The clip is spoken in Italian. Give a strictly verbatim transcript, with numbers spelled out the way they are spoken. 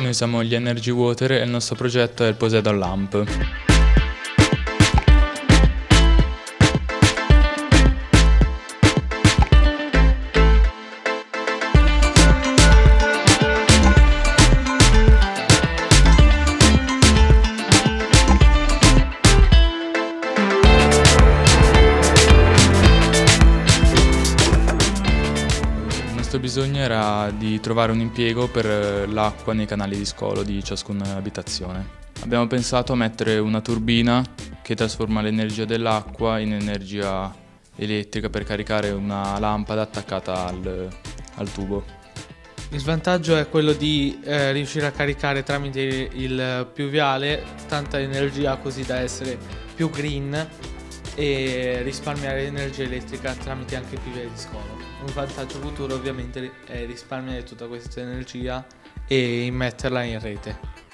Noi siamo gli Energy Water e il nostro progetto è il Poseidon Lamp. Il nostro bisogno era di trovare un impiego per l'acqua nei canali di scolo di ciascuna abitazione. Abbiamo pensato a mettere una turbina che trasforma l'energia dell'acqua in energia elettrica per caricare una lampada attaccata al, al tubo. Il svantaggio è quello di eh, riuscire a caricare tramite il piuviale tanta energia così da essere più green e risparmiare energia elettrica tramite anche i piuviali di scolo. Un vantaggio futuro ovviamente è risparmiare tutta questa energia e immetterla in rete.